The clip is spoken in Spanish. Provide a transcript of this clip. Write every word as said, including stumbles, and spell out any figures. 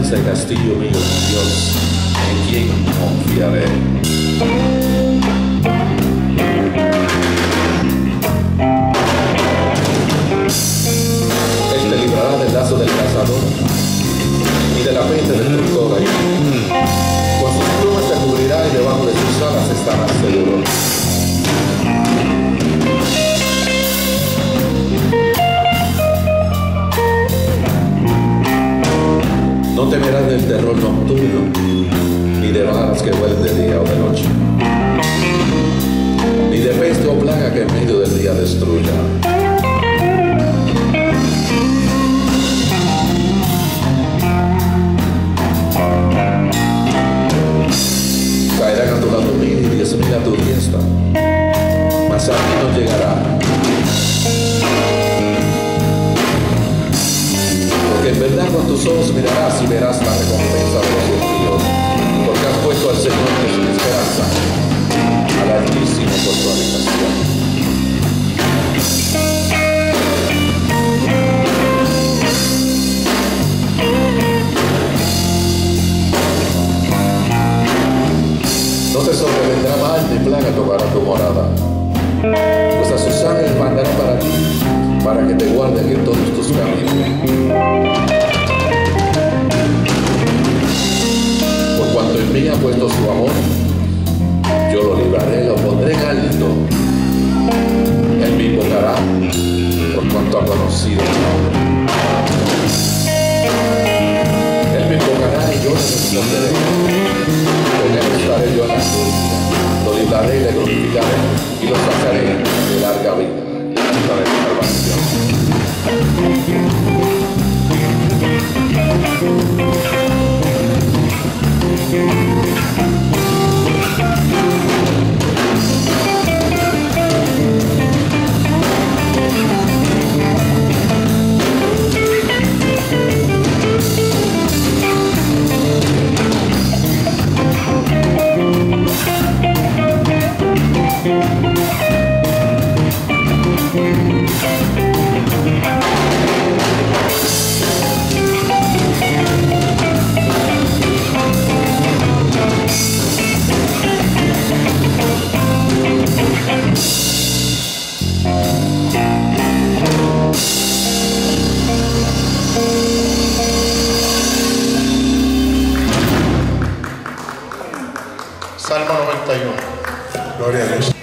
esperanza y castillo mío, Dios, en quien confiaré. Él te librará del lazo del cazador y de la peste del destructor. Con sus plumas te cubrirá y debajo de sus alas estarás seguro. No temerás del terror nocturno, ni de balas que vuelen de día o de noche, ni de peste o plaga que en medio del día destruya. Caerán a tu lado mil y diez mil a tu diestra, mas a ti no llegará. Porque en verdad con tus ojos mirarás y verás la recompensa de los impíos, porque has puesto al Señor que es tu esperanza, al Altísimo por tu habitación. No te sobrevendrá mal ni plaga tocará tu morada, pues a sus ángeles mandará para ti, para que te guarden en todos tus caminos. Por cuanto en mí ha puesto su amor, yo lo libraré, lo pondré en alto. Él me invocará, por cuanto ha conocido mi nombre. Él me invocará y yo le responderé. Con él estaré yo en la angustia, lo libraré y le glorificaré, y lo sacaré de larga vida, hasta de salvación. Salmo noventa y uno. Gloria a Dios.